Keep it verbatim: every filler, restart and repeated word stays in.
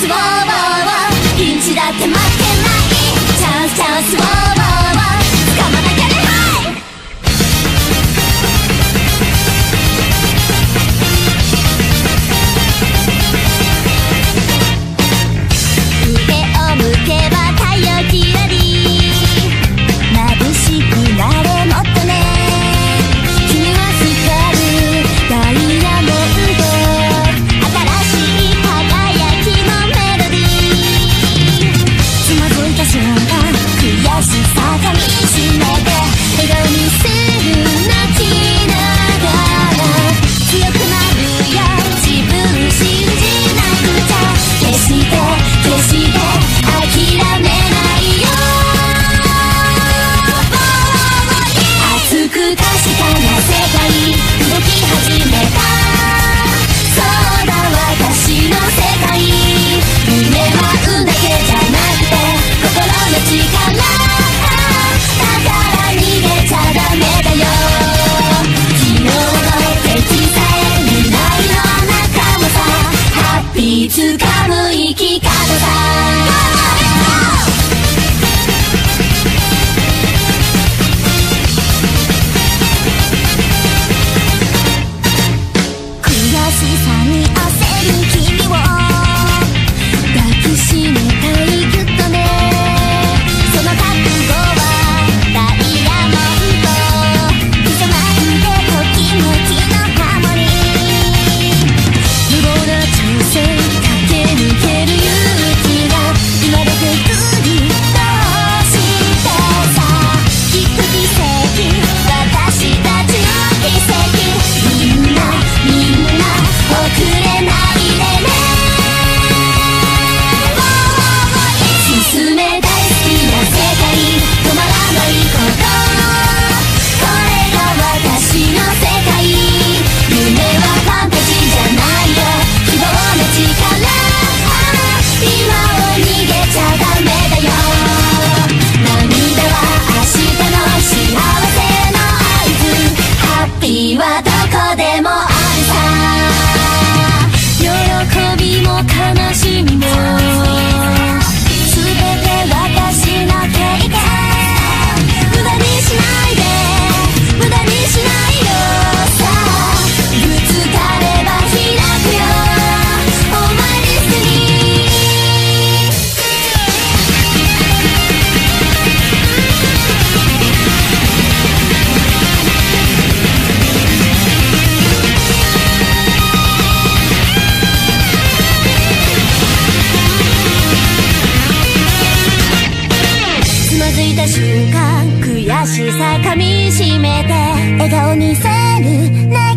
スウォーウォーウォー、ピンチだって負けない、チャンスチャンスウォーウォーウォー、掴まなきゃね、はい。上を向けば太陽きらり、眩しくなれもっとね、君は光るダイヤモンド、新しい輝きのメロディー、つまずいた瞬間悔しさ噛みしめて笑顔にする泣きながら、強くなるよ自分信じなくちゃ、決して決して諦めないよ、熱く確かな世界動き始めた、そうだ私の世界、夢は運だけじゃなくて心の力だから逃げちゃダメだよ、昨日の敵さえ未来の仲間さ、ハッピーつかむ生き方さ、悔しさに焦る君を抱きしめたいギュッとね、その覚悟はダイヤモンド、刻まんでときめきのハーモニー、無謀な挑戦駆け抜ける勇気が生まれてくる、どうしてさ、きっと奇跡、私たちの奇跡、みんなみんな遅れないでね、進め大好きな世界、止まらないこと、これが私の世界、夢はファンタジーじゃないよ、希望の力、今を逃げちゃダメだよ、涙は明日の幸せの合図、ハッピーはどこでもあるさ、喜びも悲しみもすべて私の経験、無駄にしないで無駄にしないよ、さあぶつかれば開くよ、Oh my destiny、つまずいた瞬間悔しさ噛みしめて笑顔にせるね